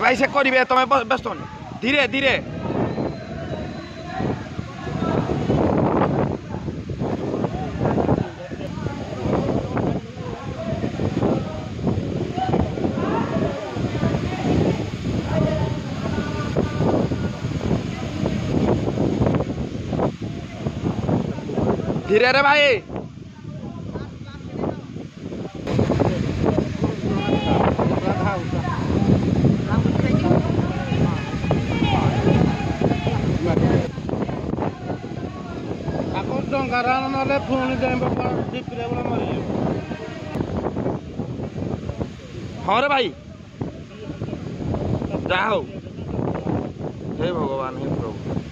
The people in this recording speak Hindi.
भाई से करिवे तमे व्यस्त होनी धीरे धीरे धीरे रे भाई हाँ रे भाई जा हो हे भगवान हे प्रभु।